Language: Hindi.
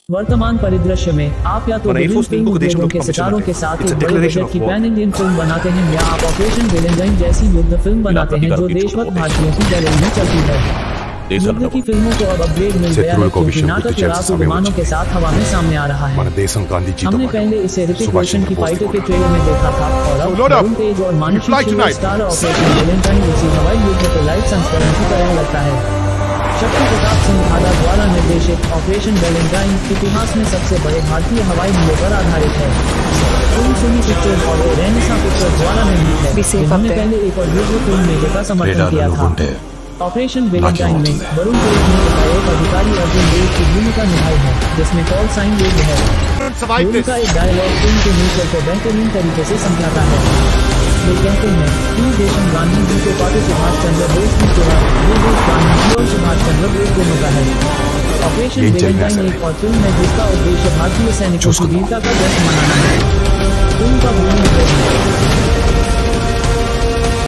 वर्तमान परिदृश्य में आप या तो विभिन्न फिल्म उद्योगों के सितारों के साथ एक बड़े बजट की पैन इंडियन फिल्म बनाते हैं या आप ऑपरेशन वेलेंटाइन जैसी युद्ध फिल्म बनाते हैं जो देशभक्त भारतीयों की गैलरी में चलती है। युद्ध की फिल्मों को अब अपग्रेड मिल गया है क्योंकि नाटक लड़ाकू विमानों के साथ हवा में सामने आ रहा है। हमने पहले इसे ऋतिक रोशन की फाइटर के ट्रेलर में देखा था और अब वरुण तेज और Manushi Chhetri starrer Operation Valentine इसी हवाई युद्ध के लाइव संस्करण की तरह लगता है। शक्ति प्रताप सिंह आदा द्वारा निर्देशित ऑपरेशन वेलेंटाइन इतिहास में सबसे बड़े भारतीय हवाई हमले पर आधारित है। फिल्म सोनी पिक्चर्स और रेनेसां पिक्चर्स द्वारा निर्मित है। इन्होंने पहले एक और युद्ध फिल्म मेजर का समर्थन किया था। ऑपरेशन वेलेंटाइन में वरुण तेज ने एक अधिकारी अर्जुन देव की भूमिका निभाई है जिसमें कॉल साइन युद्ध है। फिल्म का एक डायलॉग फिल्म के नेचर को बेहतरीन तरीके से समझाता है। वे कहते हैं कि देशम गांधी जी के पार्टी सुभाष चंद्र बोस की तरह ये देश गांधी जी और सुभाष चंद्र बोस दोनों का है। ऑपरेशन वेलेंटाइन एक और फिल्म है जिसका उद्देश्य भारतीय सैनिकों की वीरता का जश्न मनाना है।